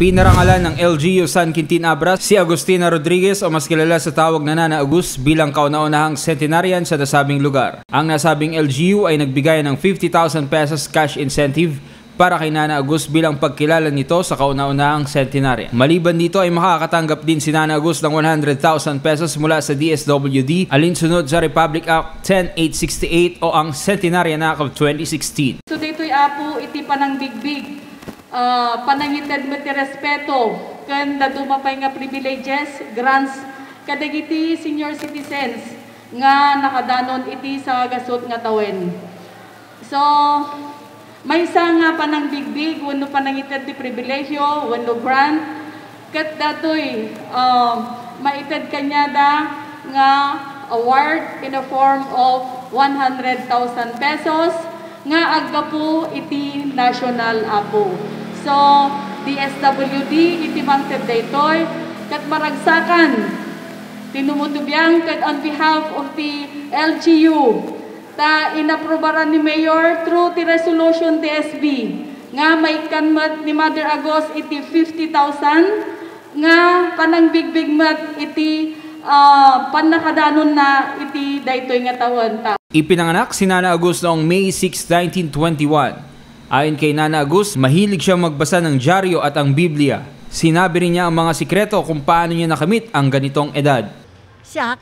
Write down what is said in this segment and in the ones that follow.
Pinarangalan ng LGU San Quintin Abra si Agustina Rodriguez o mas kilala sa tawag na Nana Agus bilang kauna-unahang centenarian sa nasabing lugar. Ang nasabing LGU ay nagbigay ng 50,000 pesos cash incentive para kay Nana Agus bilang pagkilala nito sa kauna-unahang centenarian. Maliban dito ay makakatanggap din si Nana Agus ng 100,000 pesos mula sa DSWD alinsunod sa Republic Act 10868 o ang Centenarian Act of 2016. So dito'y apo iti panang bigbig. Panangited mo ti respeto kan dadumapay nga privileges, grants kadagiti senior citizens nga nakadanon iti sa gasot nga tawen. So may isa nga panang bigbig wenno panangited ti pribilegyo wenno grant ket datoy maited kanya da nga award in the form of 100,000 pesos nga aggapu iti national apo. So, DSWD, iti mangted daytoy, kat maragsakan, tinumutubyan, kat on behalf of the LGU, ta inaprobaran ni Mayor through the resolution TSB, nga may kanmat ni Mother Agos iti 50,000, nga kanang bigbigmat iti panakadanon na iti daytoy nga tawon ta. Ipinanganak si Nana Agus noong May 6, 1921. Ayon kay Nana Agus, mahilig siyang magbasa ng dyaryo at ang Biblia. Sinabi rin niya ang mga sikreto kung paano niya nakamit ang ganitong edad. Siya,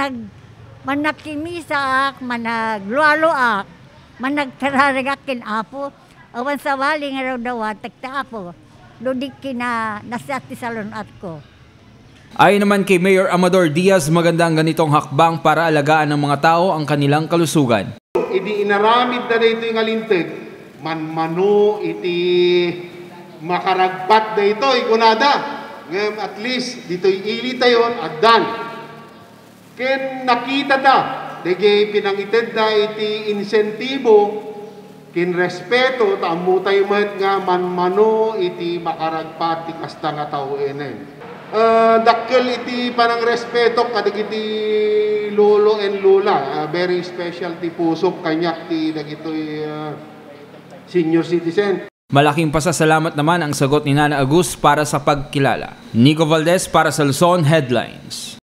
managkimisak, managlualoak, managtararagak kin apo, awan sa wali nga raw daw tagtaapo, ludik kina nasati salon at ko. Ayon naman kay Mayor Amador Diaz, maganda ang ganitong hakbang para alagaan ng mga tao ang kanilang kalusugan. Idi inaramid na dito yung alinteg, manmano iti makaragpat na ito, ikunada. Ngayon at least dito'y ilita yon at dan. Ken nakita ta, dagay pinangited na iti insentibo, kin respeto, taamutay mat nga manmano iti makaragpat ti kasta nga tao enen. Dakkel iti panang respeto kadig iti lolo and lola, very special ti pusok kanyak ti dagitoy senior citizen. Malaking pasasalamat naman ang sagot ni Nana Agus para sa pagkilala. Nico Valdez para sa Luzon Headlines.